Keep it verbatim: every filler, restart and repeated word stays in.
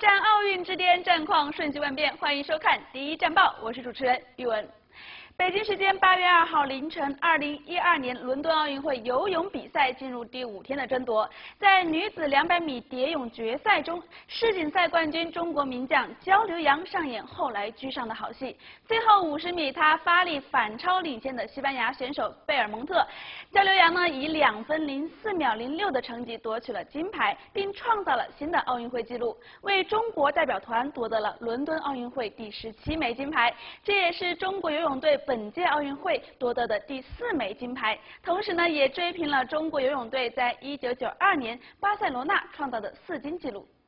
战奥运之巅，战况瞬息万变。欢迎收看《第一战报》，我是主持人玉文。北京时间八月二号凌晨，二零一二年伦敦奥运会游泳比赛进入第五天的争夺。在女子两百米蝶泳决赛中，世锦赛冠军中国名将焦刘洋上演后来居上的好戏。最后五十米，她发力反超领先的西班牙选手贝尔蒙特。焦刘洋呢，以两分零四秒零六的成绩夺取了金牌，并创造了新的奥运会纪录，为中国代表团夺得了伦敦奥运会第十七枚金牌。这也是中国游泳队本届奥运会夺得的第四枚金牌，同时呢，也追平了中国游泳队在一九九二年巴塞罗那创造的四金纪录。